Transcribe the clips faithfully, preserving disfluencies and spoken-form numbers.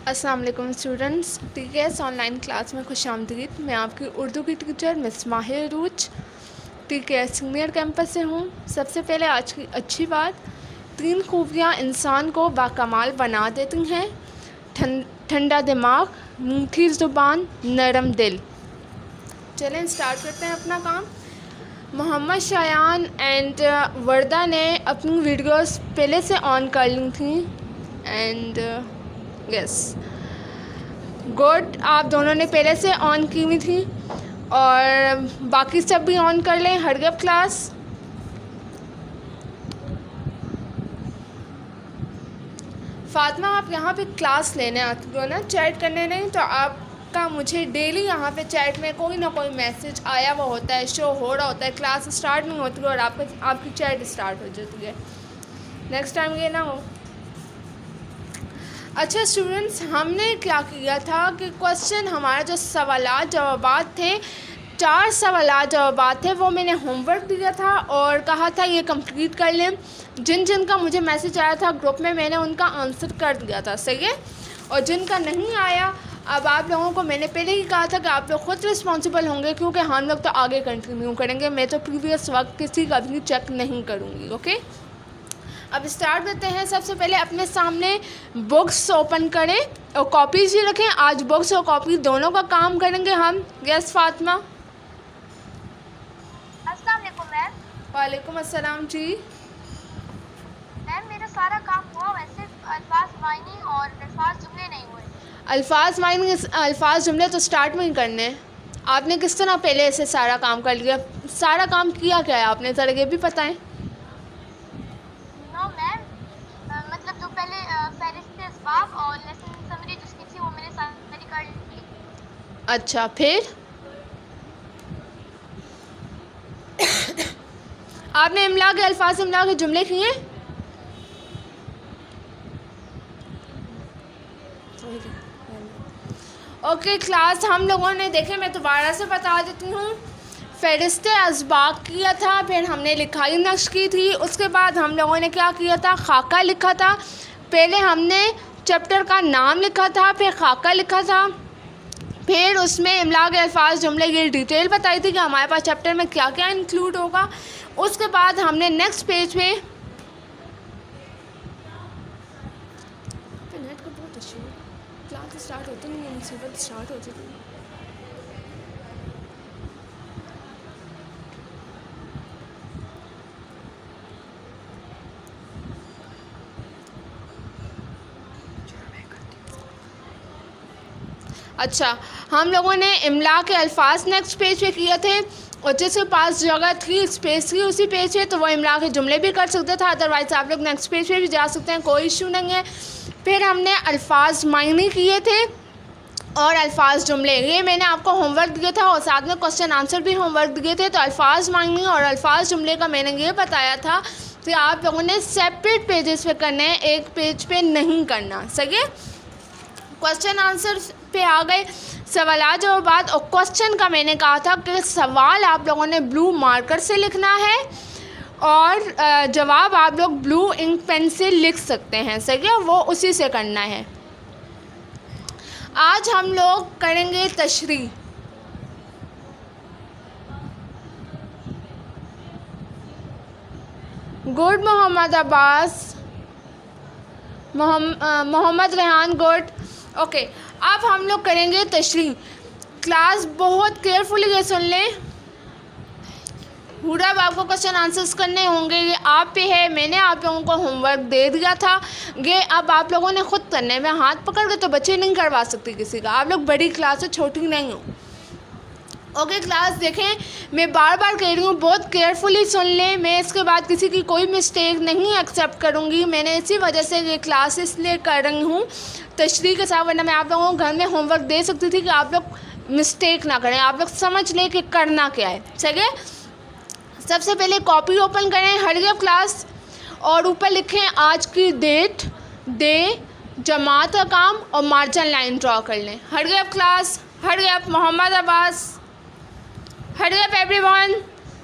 अस्सलाम वालेकुम students, T K S online class में खुशामदीद। मैं आपकी उर्दू की teacher miss Mahir Rooz T K S senior campus से हूँ। सबसे पहले आज की अच्छी बात, तीन खूबियाँ इंसान को बाकमाल बना देती हैं: ठंडा दिमाग, मीठी ज़ुबान, नरम दिल। चलें स्टार्ट करते हैं अपना काम। मोहम्मद शायान एंड वर्दा ने अपनी वीडियोस पहले से ऑन कर ली थी एंड यस गुड, आप दोनों ने पहले से ऑन की हुई थी और बाकी सब भी ऑन कर लें। हर गप क्लास फातिमा, आप यहाँ पे क्लास लेने आती हो ना, चैट करने नहीं, तो आपका मुझे डेली यहाँ पे चैट में कोई ना कोई मैसेज आया हुआ होता है, शो हो रहा होता है, क्लास स्टार्ट नहीं होती और आपका आपकी चैट स्टार्ट हो जाती है। नेक्स्ट टाइम ये ना हो। अच्छा स्टूडेंट्स, हमने क्या किया था कि क्वेश्चन हमारा जो सवालात जवाबात थे, चार सवालात जवाबात थे, वो मैंने होमवर्क दिया था और कहा था ये कंप्लीट कर लें। जिन जिन का मुझे मैसेज आया था ग्रुप में, मैंने उनका आंसर कर दिया था, सही है। और जिनका नहीं आया, अब आप लोगों को मैंने पहले ही कहा था कि आप लोग ख़ुद रिस्पॉन्सिबल होंगे, क्योंकि हम लोग तो आगे कंटिन्यू करेंगे। मैं तो प्रीवियस वक्त किसी का भी चेक नहीं करूँगी। ओके, अब स्टार्ट करते हैं। सबसे पहले अपने सामने बुक्स ओपन करें और कॉपीज़ भी रखें। आज बुक्स और कॉपी दोनों का काम करेंगे हम। यस फातिमा। अस्सलाम वालेकुम मैम। वालेकुम अस्सलाम जी। मैम मेरा सारा काम हुआ, वैसे अल्फाज मायने और अल्फाज जुमले नहीं हुए। अल्फाज मायने अल्फाज जुमले तो स्टार्ट में ही करने हैं। आपने किस तरह पहले से सारा काम कर लिया? सारा काम किया क्या है आपने, ज़रा ये भी बताएं। नो मैम, मतलब जो पहले फहरिस्त असबाब और लेसन समरी जिसकी थी वो मैंने सारी कर ली। अच्छा, फिर आपने इमला के अल्फाज इमला के जुमले किए? ओके क्लास, हम लोगों ने देखे, मैं दोबारा से बता देती हूँ। फ़हरिस्त असबाब किया था, फिर हमने लिखाई नक्श की थी, उसके बाद हम लोगों ने क्या किया था, खाका लिखा था। पहले हमने चैप्टर का नाम लिखा था, फिर खाका लिखा था, फिर उसमें इमला के अल्फाज जुमले ये डिटेल बताई थी कि हमारे पास चैप्टर में क्या क्या इंक्लूड होगा। उसके बाद हमने नेक्स्ट पेज पे नेट का बहुत इशू है, क्लास स्टार्ट होती नहीं है, मुसीबत स्टार्ट हो जाती है। अच्छा, हम लोगों ने इमला के अल्फाज नेक्स्ट पेज पे किए थे और जिसके पास जगह थी, स्पेस थी उसी पेज पे, तो वो इमला के जुमले भी कर सकते थे। अदरवाइज़ आप लोग नेक्स्ट पेज पे भी जा सकते हैं, कोई इशू नहीं है। फिर हमने अल्फाज मायने किए थे और अल्फाज जुमले, ये मैंने आपको होमवर्क दिया था और साथ में क्वेश्चन आंसर भी होमवर्क दिए थे। तो अल्फाज मायने और अल्फाज जुमले का मैंने ये बताया था कि आप लोगों ने सेपरेट पेजेस पे करना है, एक पेज पे नहीं करना, सही है। क्वेश्चन आंसर पे आ गए, सवाल जवाब। और क्वेश्चन का मैंने कहा था कि सवाल आप लोगों ने ब्लू मार्कर से लिखना है और जवाब आप लोग ब्लू इंक पेन से लिख सकते हैं, सही है, वो उसी से करना है। आज हम लोग करेंगे तशरीह। Good Mohammad Abbas, Mohammad Rehan, good. Okay, अब हम लोग करेंगे तशरीह। क्लास बहुत केयरफुली ये सुन लें। पूरा आपको क्वेश्चन आंसर्स करने होंगे, ये आप पे है। मैंने आप लोगों को होमवर्क दे दिया था, ये अब आप लोगों ने खुद करने में हाथ पकड़ के तो बच्चे नहीं करवा सकते किसी का। आप लोग बड़ी क्लास से छोटी नहीं हो। ओके क्लास, देखें मैं बार बार कह रही हूँ, बहुत केयरफुली सुन लें। मैं इसके बाद किसी की कोई मिस्टेक नहीं एक्सेप्ट करूँगी। मैंने इसी वजह से ये क्लास इसलिए कर रही हूँ तशरीह के साथ, वरना मैं आप लोगों को घर में होमवर्क दे सकती थी कि आप लोग मिस्टेक ना करें, आप लोग समझ लें कि करना क्या है, सही है। सबसे पहले कॉपी ओपन करें, हरी अप क्लास, और ऊपर लिखें आज की डेट, डे, जमात का काम और मार्जिन लाइन ड्रॉ कर लें। Hurry up class, hurry up Mohammad Abbas, hurry up everyone,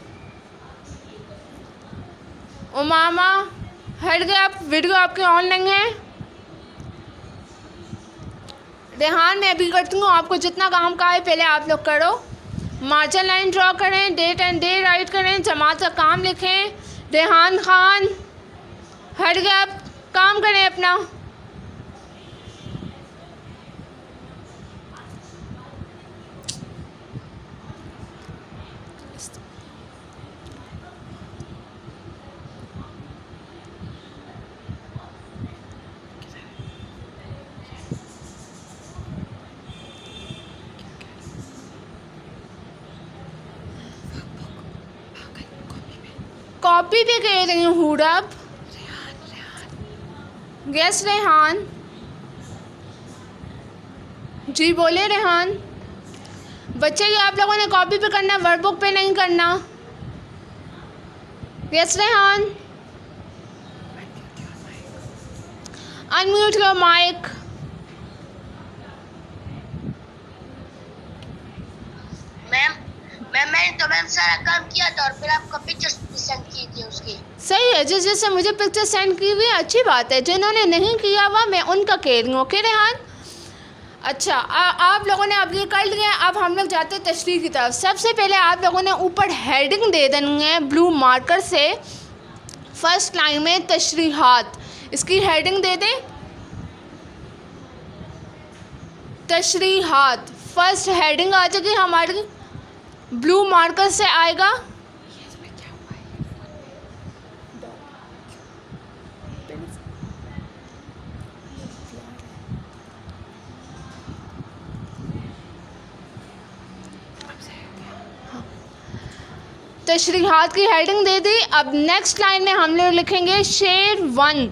Umama, hurry up, video आपके ऑन नहीं है। रेहान मैं अभी करती हूँ, आपको जितना काम का है पहले आप लोग करो। मार्जिन लाइन ड्रॉ करें, डेट एंड डे राइट करें, जमात का काम लिखें। रेहान खान हट गया, आप काम करें अपना। कॉपी भी कह रही हूँ हुडब। यस रेहान जी बोले। रेहान बच्चे ये आप लोगों ने कॉपी पे करना, वर्कबुक पे नहीं करना। Yes Rehan unmute your mic. Ma'am ma'am मैंने तो मैम सारा काम किया था और फिर आपको पिक्चर्स सेंड की थी उसकी। सही है, जिस जैसे मुझे पिक्चर सेंड की हुई अच्छी बात है, जिन्होंने नहीं किया हुआ मैं उनका कह रही हूँ। ओके रेहान अच्छा आ, आप लोगों ने अब ये कर लिया। अब हम लोग जाते हैं तशरीह की तरफ। सबसे पहले आप लोगों ने ऊपर हेडिंग दे देनी है ब्लू मार्कर से। फर्स्ट लाइन में तशरीहात, इसकी हेडिंग दे दें तशरीहात। फर्स्ट हेडिंग आ जाएगी हमारी, ब्लू मार्कर से आएगा। तशरीहात की हेडिंग दे दी। अब नेक्स्ट लाइन में हम लोग लिखेंगे शेर वन।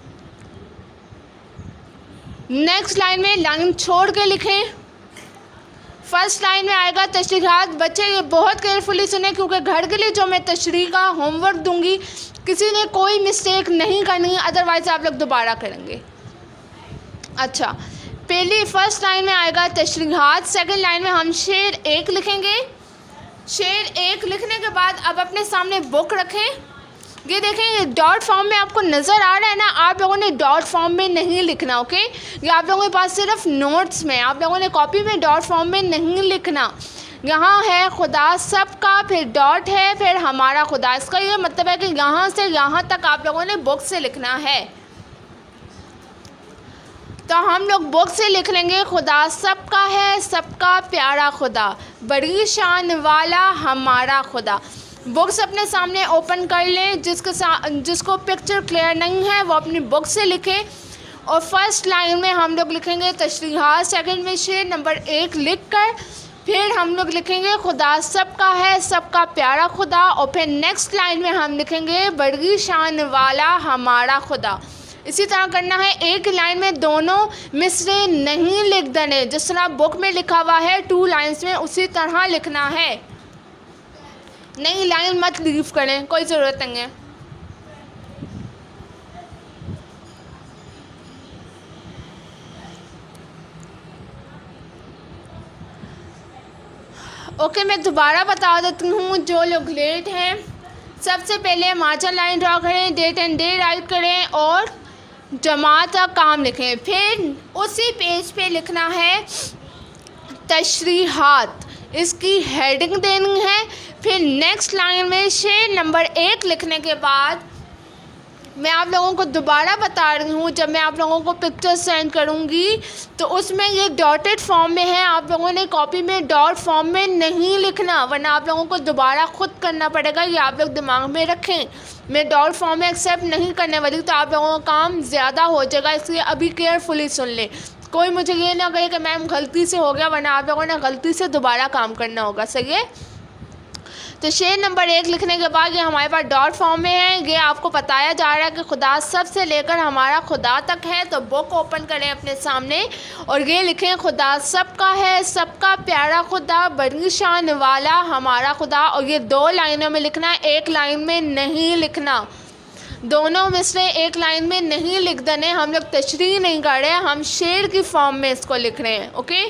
नेक्स्ट लाइन में लाइन छोड़ के लिखें। फर्स्ट लाइन में आएगा तशरीहात। बच्चे ये बहुत केयरफुली सुने क्योंकि घर के लिए जो मैं तशरीह का होमवर्क दूंगी किसी ने कोई मिस्टेक नहीं करनी, अदरवाइज़ आप लोग दोबारा करेंगे। अच्छा पहली फर्स्ट लाइन में आएगा तशरीहात, सेकंड लाइन में हम शेर एक लिखेंगे। शेर एक लिखने के बाद अब अपने सामने बुक रखें। ये देखें ये डॉट फॉर्म में आपको नज़र आ रहा है ना, आप लोगों ने डॉट फॉर्म में नहीं लिखना। ओके ये आप लोगों के पास सिर्फ नोट्स में, आप लोगों ने कॉपी में डॉट फॉर्म में नहीं लिखना। यहाँ है खुदा सबका, फिर डॉट है, फिर हमारा खुदा। इसका ये मतलब है कि यहाँ से यहाँ तक आप लोगों ने बुक से लिखना है। तो हम लोग बुक से लिख लेंगे खुदा सबका है, सबका प्यारा खुदा, बड़ी शान वाला हमारा खुदा। बुक्स अपने सामने ओपन कर लें। जिसके साथ जिसको पिक्चर क्लियर नहीं है वो अपनी बुक से लिखे। और फर्स्ट लाइन में हम लोग लिखेंगे तशरीहात, सेकंड में शेर नंबर एक लिख कर फिर हम लोग लिखेंगे खुदा सबका है, सबका प्यारा खुदा। और फिर नेक्स्ट लाइन में हम लिखेंगे बड़ी शान वाला हमारा खुदा। इसी तरह करना है। एक लाइन में दोनों मिसरे नहीं लिख देने, जिस तरह बुक में लिखा हुआ है टू लाइन्स में उसी तरह लिखना है। नहीं लाइन मत लीव करें, कोई ज़रूरत नहीं है। ओके मैं दोबारा बता देती हूँ जो लोग लेट हैं। सबसे पहले मार्जिन लाइन ड्रॉ करें, डेट एंड डे राइट करें और जमात का काम लिखें। फिर उसी पेज पे लिखना है तशरीहात, इसकी हेडिंग देनी है। फिर नेक्स्ट लाइन में शेर नंबर एक लिखने के बाद मैं आप लोगों को दोबारा बता रही हूँ, जब मैं आप लोगों को पिक्चर सेंड करूँगी तो उसमें ये डॉटेड फॉर्म में है। आप लोगों ने कॉपी में डॉट फॉर्म में नहीं लिखना, वरना आप लोगों को दोबारा ख़ुद करना पड़ेगा। ये आप लोग दिमाग में रखें, मैं डॉट फॉर्म में एक्सेप्ट नहीं करने वाली, तो आप लोगों का काम ज़्यादा हो जाएगा। इसलिए अभी केयरफुली सुन लें, कोई मुझे ये ना कहे कि मैम गलती से हो गया, वरना आप लोगों ने गलती से दोबारा काम करना होगा। सही है। तो शेर नंबर एक लिखने के बाद ये हमारे पास डॉट फॉर्म में है। ये आपको बताया जा रहा है कि खुदा सब से लेकर हमारा खुदा तक है। तो बुक ओपन करें अपने सामने और ये लिखें खुदा सबका है, सबका प्यारा खुदा, बड़ी शान वाला हमारा खुदा। और ये दो लाइनों में लिखना, एक लाइन में नहीं लिखना। दोनों मिसरे एक लाइन में नहीं लिख देने। हम लोग तशरीह नहीं कर रहे हैं, हम शेर की फॉर्म में इसको लिख रहे हैं। Okay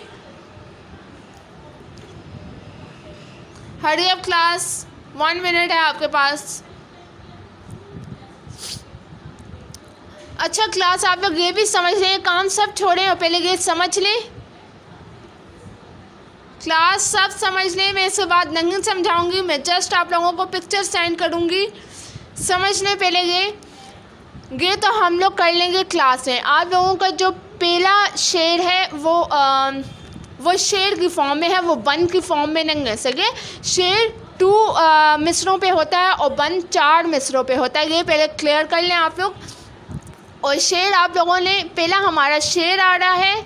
hurry up class, one minute है आपके पास। अच्छा क्लास आप लोग ये भी समझ लें, काम सब छोड़ें और पहले ये समझ लें क्लास सब समझ लें, मैं इसके बाद नहीं समझाऊंगी, मैं जस्ट आप लोगों को पिक्चर सेंड करूंगी। समझने पहले ये ये तो हम लोग कर लेंगे क्लास में। आप लोगों का जो पहला शेर है वो आ, वो शेर की फॉर्म में है, वो बंद की फॉर्म में नहीं है। सही, शेर टू मिसरों पे होता है और बंद चार मिसरों पे होता है, ये पहले क्लियर कर लें आप लोग। और शेर आप लोगों ने, पहला हमारा शेर आ रहा है,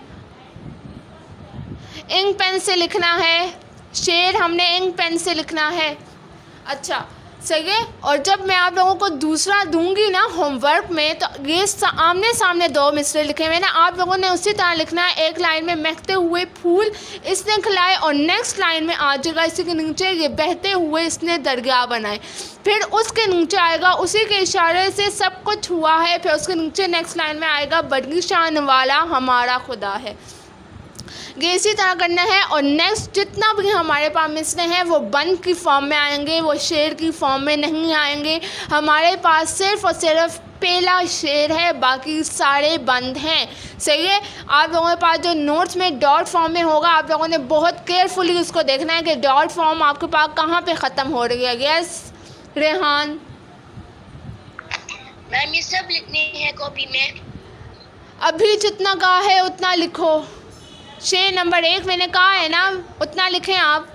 इंक पेन से लिखना है, शेर हमने इंक पेन से लिखना है। अच्छा सही है। और जब मैं आप लोगों को दूसरा दूंगी ना होमवर्क में, तो ये आमने सामने दो मिसरे लिखे हुए ना, आप लोगों ने उसी तरह लिखना है। एक लाइन में महकते हुए फूल इसने खिलाए, और नेक्स्ट लाइन में आ जाएगा इसी के नीचे ये बहते हुए इसने दरगाह बनाए, फिर उसके नीचे आएगा उसी के इशारे से सब कुछ हुआ है, फिर उसके नीचे नेक्स्ट लाइन में आएगा बड़ी शान वाला हमारा खुदा है। ये इसी तरह करना है। और नेक्स्ट जितना भी हमारे पास मिसरे हैं वो बंद की फॉर्म में आएंगे, वो शेर की फॉर्म में नहीं आएंगे। हमारे पास सिर्फ और सिर्फ पहला शेर है, बाकी सारे बंद हैं। सही है। आप लोगों के पास जो नोट्स में डॉट फॉर्म में होगा, आप लोगों ने बहुत केयरफुली उसको देखना है कि डॉट फॉर्म आपके पास कहाँ पे ख़त्म हो रही है। यस रेहान मैम, ये सब लिखने हैं कॉपी में? अभी जितना कहा है उतना लिखो। शेर नंबर एक मैंने कहा है ना, उतना लिखें आप।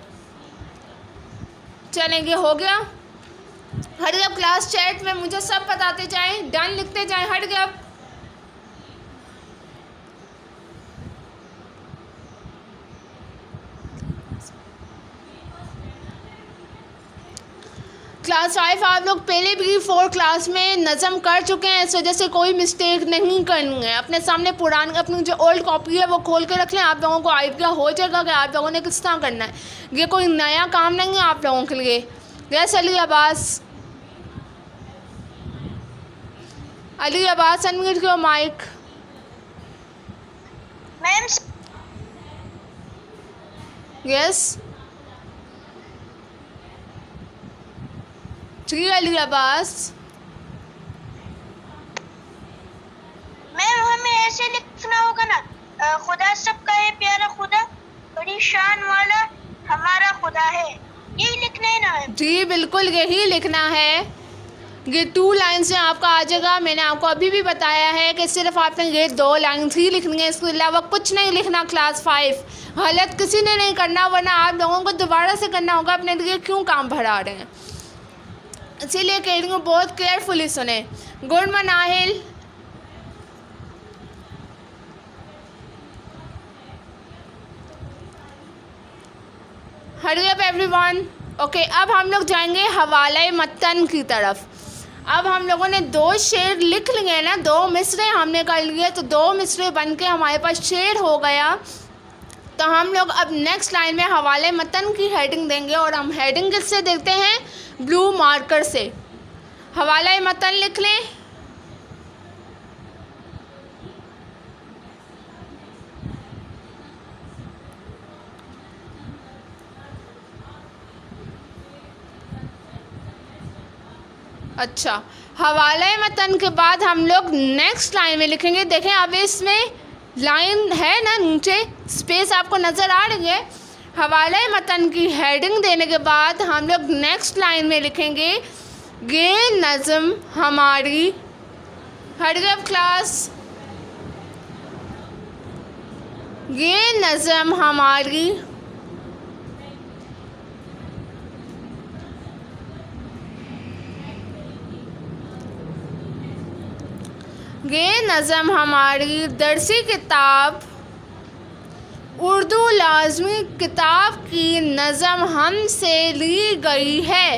चलेंगे, हो गया। हट गया क्लास चैट में, मुझे सब बताते जाएं, डन लिखते जाएं। हट गया। क्लास फाइव आप लोग पहले भी फोर क्लास में नज़म कर चुके हैं, इस वजह से कोई मिस्टेक नहीं करनी है। अपने सामने पुरानी अपनी जो ओल्ड कॉपी है वो खोल के रख लें, आप लोगों को आइडिया हो जाएगा कि आप लोगों ने किस तरह करना है। ये कोई नया काम नहीं है आप लोगों के लिए। यस अली अब्बास, अली अब्बास अनम्यूट करो माइक। मैम यस जी अली अब्बास। मैम हमें ऐसे लिखना होगा ना, अ, खुदा सबका है प्यारा खुदा, बड़ी शान वाला हमारा खुदा है, यही लिखना है ना मैम? जी बिल्कुल यही लिखना है। ये टू लाइन से आपका आ जाएगा। मैंने आपको अभी भी बताया है कि सिर्फ आपने ये दो लाइन ही लिखनी है, इसके अलावा कुछ नहीं लिखना। क्लास फाइव गलत किसी ने नहीं करना, वरना आप लोगों को दोबारा से करना होगा। अपने लिए क्यों काम बढ़ा रहे हैं, इसीलिए कह रही हूँ बहुत केयरफुली सुने। Good Manahil, hurry up everyone. Okay, अब हम लोग जाएंगे हवाले मतन की तरफ। अब हम लोगों ने दो शेर लिख लिए ना, दो मिसरे हमने कर लिए, तो दो मिसरे बन के हमारे पास शेर हो गया। तो हम लोग अब नेक्स्ट लाइन में हवाले मतन की हेडिंग देंगे, और हम हेडिंग किससे देते हैं? ब्लू मार्कर से। हवाला मतन लिख लें। अच्छा, हवाला मतन के बाद हम लोग नेक्स्ट लाइन में लिखेंगे। देखें अब इसमें लाइन है ना, नीचे स्पेस आपको नज़र आ रही है। हवाला मतन की हेडिंग देने के बाद हम लोग नेक्स्ट लाइन में लिखेंगे ये नज़म हमारी। हट गए क्लास। ये नज़म हमारी ये नज़म हमारी दरसी किताब उर्दू लाजमी किताब की नज़म हमसे ली गई है।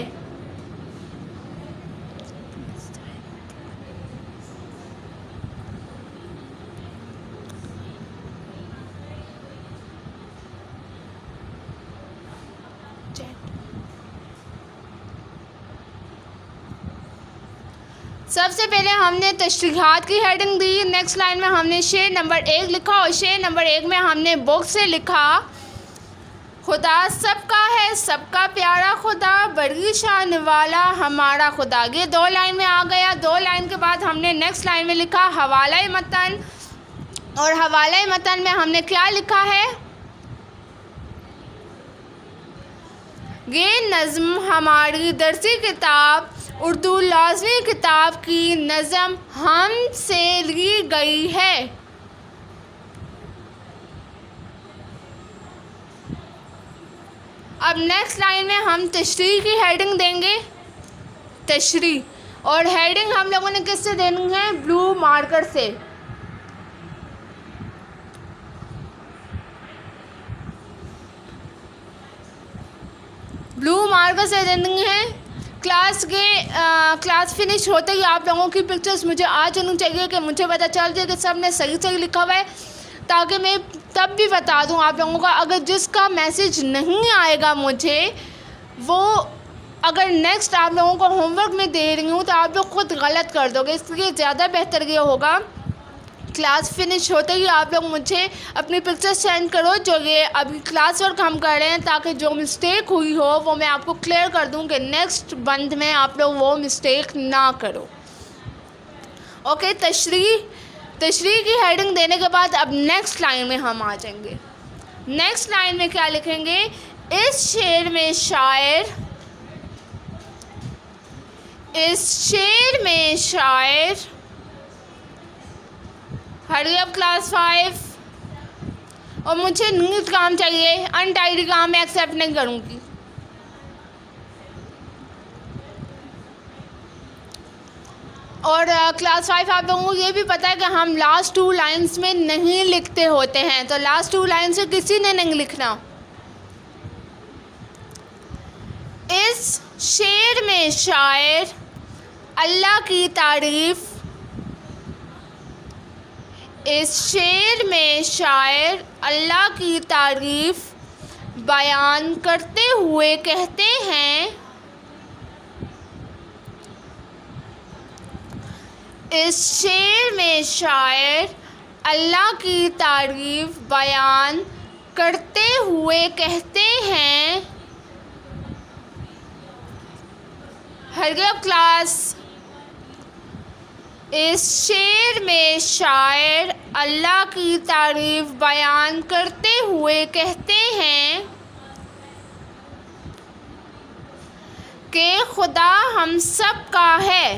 सबसे पहले हमने तशरीहात की हेडिंग दी। नेक्स्ट लाइन में हमने शेर नंबर एक लिखा, और शेर नंबर एक में हमने बुक से लिखा खुदा सबका है, सबका प्यारा खुदा, बड़ी शान वाला हमारा खुदा। ये दो लाइन में आ गया। दो लाइन के बाद हमने नेक्स्ट लाइन में लिखा हवाला मतन, और हवाला मतन में हमने क्या लिखा है? ये नज़्म हमारी दरसी किताब उर्दू लाज़मी किताब की नज़म हमसे ली गई है। अब नेक्स्ट लाइन में हम तशरीह की हेडिंग देंगे, तशरीह, और हेडिंग हम लोगों ने किससे देनी है? ब्लू मार्कर से। ब्लू मार्कर से देनी है। क्लास के आ, क्लास फिनिश होते ही आप लोगों की पिक्चर्स मुझे आ जानी चाहिए कि मुझे पता चल जाए कि सब ने सही सही लिखा हुआ है, ताकि मैं तब भी बता दूं आप लोगों का। अगर जिसका मैसेज नहीं आएगा मुझे, वो अगर नेक्स्ट आप लोगों को होमवर्क में दे रही हूँ तो आप लोग खुद गलत कर दोगे। इसलिए ज़्यादा बेहतर ये होगा क्लास फिनिश होते ही आप लोग मुझे अपनी पिक्चर सेंड करो जो ये अभी क्लास वर्क हम कर रहे हैं, ताकि जो मिस्टेक हुई हो वो मैं आपको क्लियर कर दूं कि नेक्स्ट बंद में आप लोग वो मिस्टेक ना करो। ओके, तशरीह तशरीह की हेडिंग देने के बाद अब नेक्स्ट लाइन में हम आ जाएंगे। नेक्स्ट लाइन में क्या लिखेंगे? इस शेर में शायर इस शेर में शायर हरी अप क्लास फाइव, और मुझे नीट काम चाहिए, अनटाइडी काम मैं एक्सेप्ट नहीं करूँगी। और क्लास फाइव आप लोगों को ये भी पता है कि हम लास्ट टू लाइंस में नहीं लिखते होते हैं, तो लास्ट टू लाइन से किसी ने नहीं लिखना। इस शेर में शायर अल्लाह की तारीफ़ इस शेर में शायर अल्लाह की तारीफ़ बयान करते हुए कहते हैं इस शेर में शायर अल्लाह की तारीफ़ बयान करते हुए कहते हैं। हर अप क्लास इस शेर में शायर अल्लाह की तारीफ़ बयान करते हुए कहते हैं कि खुदा हम सब का है।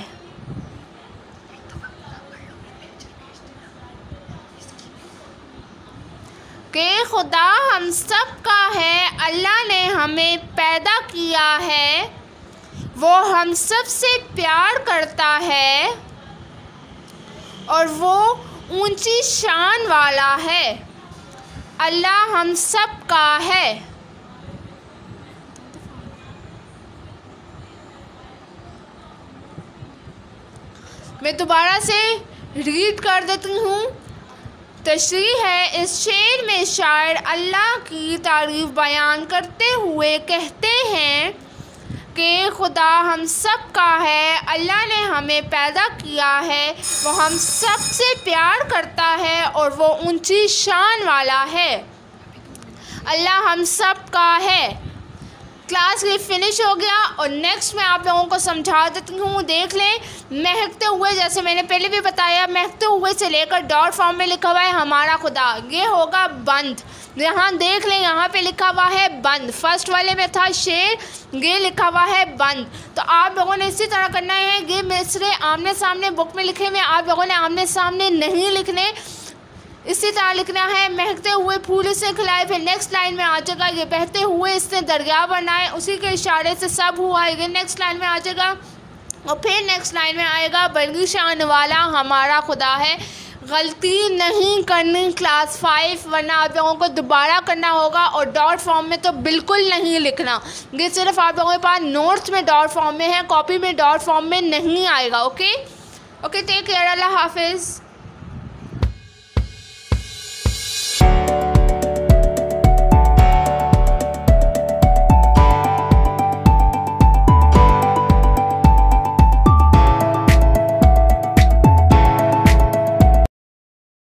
कि खुदा हम सब का है, अल्लाह ने हमें पैदा किया है, वो हम सब से प्यार करता है और वो ऊंची शान वाला है। अल्लाह हम सब का है। मैं दोबारा से रीड कर देती हूँ। तशरीह है, इस शेर में शायर अल्लाह की तारीफ़ बयान करते हुए कहते हैं कि खुदा हम सब का है, अल्लाह ने हमें पैदा किया है, वो हम सब से प्यार करता है और वो ऊंची शान वाला है। अल्लाह हम सब का है। क्लास ये फिनिश हो गया और नेक्स्ट मैं आप लोगों को समझा देती हूँ। देख लें, महकते हुए, जैसे मैंने पहले भी बताया, महकते हुए से लेकर डॉट फॉर्म में लिखा हुआ है हमारा खुदा, ये होगा बंद। यहाँ देख लें, यहाँ पे लिखा हुआ है बंद। फर्स्ट वाले में था शेर, ये लिखा हुआ है बंद। तो आप लोगों ने इसी तरह करना है। ये मिसरे आमने सामने बुक में लिखे हुए, आप लोगों ने आमने सामने नहीं लिखने, इसी तरह लिखना है। महकते हुए फूल इसने खिलाए, फिर नेक्स्ट लाइन में आ जाएगा ये बहते हुए इसने दरिया बनाए, उसी के इशारे से सब हुआ, ये नेक्स्ट लाइन में आ जाएगा। और फिर नेक्स्ट लाइन में आएगा बड़ी शान वाला हमारा खुदा है। गलती नहीं करनी क्लास फाइव, वरना आप लोगों को दोबारा करना होगा। और डॉट फॉर्म में तो बिल्कुल नहीं लिखना, ये सिर्फ आप लोगों के पास नोट्स में डॉट फॉर्म में है, कॉपी में डॉट फॉर्म में नहीं आएगा। ओके ओके, टेक केयर, अल्लाह हाफिज़।